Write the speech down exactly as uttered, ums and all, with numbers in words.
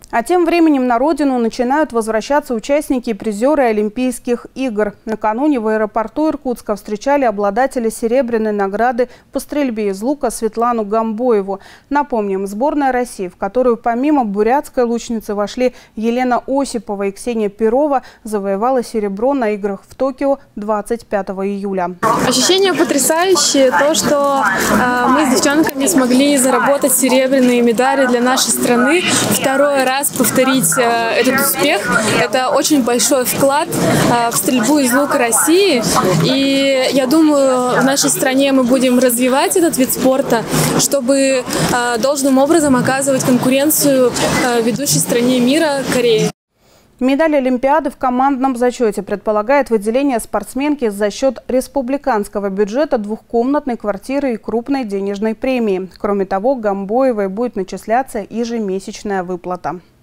А тем временем на родину начинают возвращаться участники и призеры Олимпийских игр. Накануне в аэропорту Иркутска встречали обладателя серебряной награды по стрельбе из лука Светлану Гамбоеву. Напомним, сборная России, в которую помимо бурятской лучницы вошли Елена Осипова и Ксения Перова, завоевала серебро на играх в Токио двадцать пятого июля. Ощущения потрясающие. То, что э, мы с девчонками смогли заработать серебряные медали для нашей страны. Второй раз повторить э, этот успех – это очень большой вклад э, в стрельбу из лука России. И я думаю, в нашей стране мы будем развивать этот вид спорта, чтобы э, должным образом оказывать конкуренцию э, ведущей стране мира Корее. Медаль Олимпиады в командном зачете предполагает выделение спортсменки за счет республиканского бюджета двухкомнатной квартиры и крупной денежной премии. Кроме того, Гамбоевой будет начисляться ежемесячная выплата.